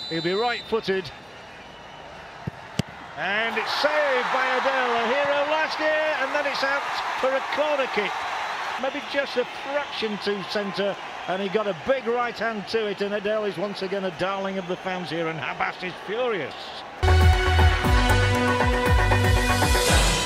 He'll be right-footed. And it's saved by Adel, a hero last year, and then it's out for a corner kick. Maybe just a fraction too centre, and he got a big right hand to it, and Adel is once again a darling of the fans here, and Habas is furious.